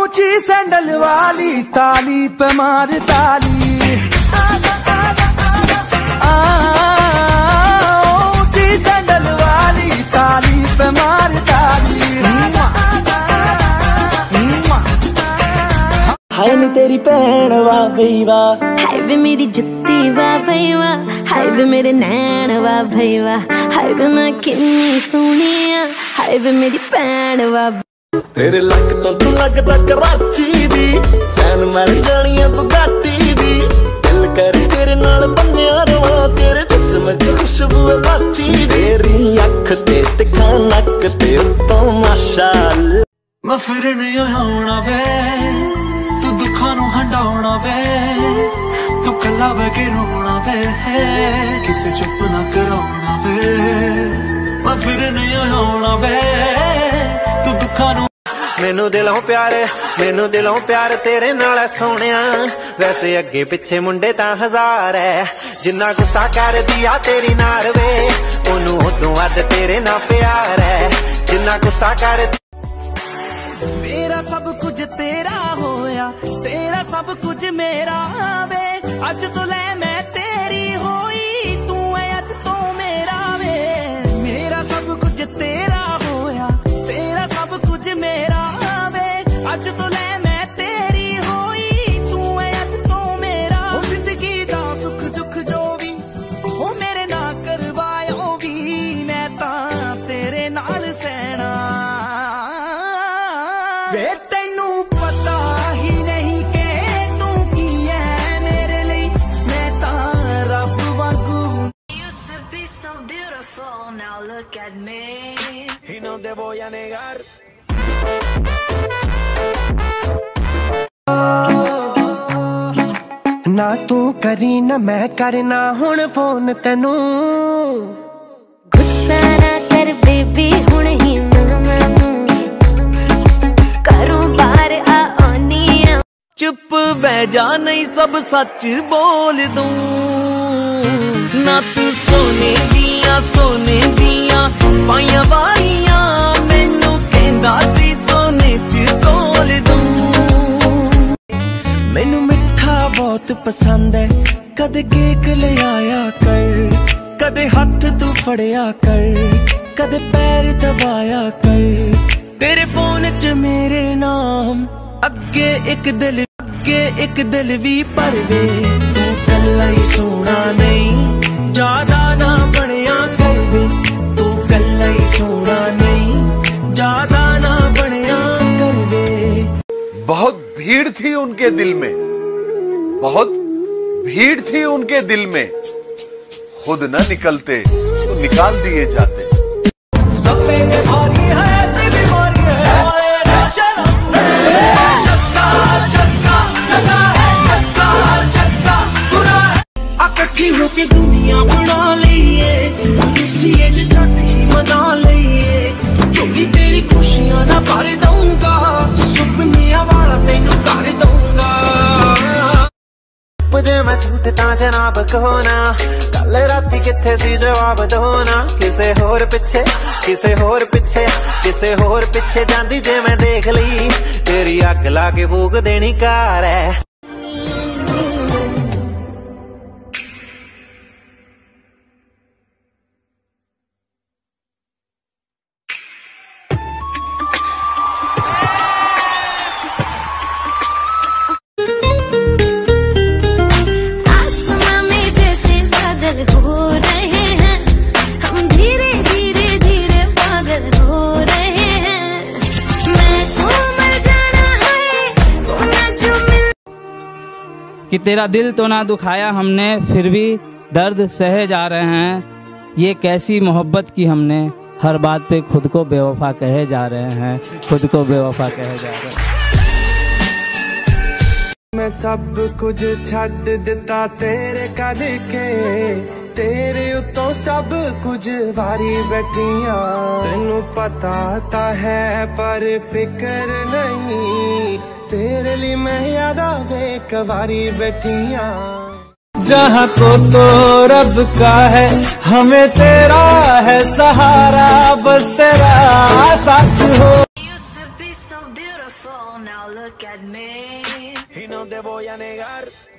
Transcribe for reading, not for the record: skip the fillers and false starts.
ऊंची सैंडल वाली ताली पे मार ताली, ऊंची सैंडल वाली ताली पे मार ताली। हाय नी तेरी भैन वाह भई वाह, हाय वे मेरी जुत्ती वाह भई वाह, हाय वे मेरे नैन वाह भई वाह, हाय वे मैं किन्नी सोहनी आ, हाय वे मेरी भैन वाह। तेरे लक तो तू लगदा कराची दी, फैन मर जानी है बुगाटी दी, दिल कर तेरे नाल बन्निया रवा, तेरे जिस्म च खुशबू लाची, तेरी अख ते तिखा नक ते उत्तों माशाअल्लाह। मैं फिरन आउणा वे तू दुखां नूं हंडाउणा वे, तू कल्ला बह के रोना वे, किसे चुप ना कराउणा वे। मैं फिरन आउणा वे तू दुखां नूं, मैनू दिलों प्यार तेरे नाल सोहणिया, वैसे अगे पिछे मुंडे तां हजार है, जिन्ना गुस्सा कर दिया तेरी नार वे, ओनू उदों वध तेरे नाल प्यार है, जिन्ना गुस्सा कर। मेरा सब कुछ तेरा होया, तेरा सब कुछ मेरा वे, अज तो ले मैं तेरी होई, तू है अज तो मेरा वे। मेरा सब कुछ तेरा होया, तेरा सब कुछ मेरा वे, अज तो ले मैं तेरी होई, तू है अज तो मेरा। हो जिंदगी दा सुख दुख जो भी हो मेरे ना करवायो भी, मैं तां तेरे नाल सहना वे। तेनू पता ही नहीं कि तू की है मेरे लिए, मैं तां रब वांगू। Y no te voy a negar। ना तू करी ना मैं करना हुण फोन तेनू, गुस्सा ना कर बेबी हुण ही मैनू करूं बाहर आनी आ। चुप बह जा नहीं सब सच बोल दूं, ना तू सोने दिया पाइया वाइया, मैनू कहंदा सी सोने च तोल दूं। मैनू मिठा बहुत पसंद है, कदे केक ले आया कर, कदे हाथ तू फड़िया कर, कदे पैर दबाया कर, तेरे फोन च मेरे नाम अगे एक दिल भी भरवे, तू कल्ला ही सोना नहीं ज्यादा ना बनिया करवे, तू कल्ला ही सोना नहीं ज्यादा ना बनिया करवे। बहुत भीड़ थी उनके दिल में, बहुत भीड़ थी उनके दिल में, खुद न निकलते तो निकाल दिए जाते। सब में बीमारी है, ऐसी बीमारी है, इकट्ठी होके दुनिया बना लईए, खुशियां झट ही मना लईए, क्योंकि तेरी खुशियां ना भर दूंगा, सुपने वाला तेनू कर दूंगा। जे मैं झूठ तां जनाब कहो ना, कल राती किथे सी जवाब दो ना, किसे होर पिछे जांदी जे मैं देख ली, तेरी अग ला के फूक देनी कार है। कि तेरा दिल तो ना दुखाया हमने, फिर भी दर्द सहे जा रहे हैं, ये कैसी मोहब्बत की हमने, हर बात पे खुद को बेवफा कहे जा रहे हैं, खुद को बेवफा कहे जा रहे हैं। मैं सब कुछ छड्ड दिता तेरे करके, तेरे उतों सब कुछ वारी बैठिया, तेनू पता ता है पर फिक्र नहीं, तेरे लिए मैं यारा वे कवारी बैठिया। जहाँ को तो रब का है, हमें तेरा है सहारा, बस तेरा साथ हो। beautiful, now look at me. Y no te voy a negar